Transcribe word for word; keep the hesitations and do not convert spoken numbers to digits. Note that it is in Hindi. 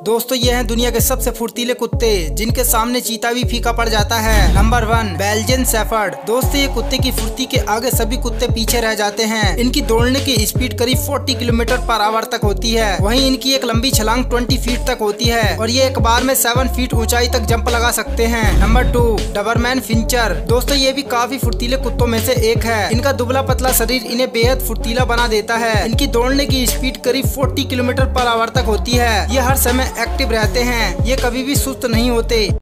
दोस्तों ये हैं दुनिया के सबसे फुर्तीले कुत्ते जिनके सामने चीता भी फीका पड़ जाता है। Number one, Belgian shepherd. दोस्तों ये कुत्ते की फुर्ती के आगे सभी कुत्ते पीछे रह जाते हैं। इनकी दौड़ने की स्पीड करीब चालीस किलोमीटर पर आवर तक होती है। वहीं इनकी एक लंबी छलांग बीस फीट तक होती है और ये एक बार में सात फीट ऊंचाई तक जंप लगा सकते हैं। Number two, Doberman pinscher. दोस्तों ये भी काफी फुर्तीले कुत्तों में से एक है। इनका दुबला पतला शरीर इन्हें बेहद फुर्तीला बना देता है। इनकी दौड़ने की स्पीड करीब चालीस किलोमीटर पर आवर तक होती है। ये हर समय एक्टिव रहते हैं। ये कभी भी सुस्त नहीं होते।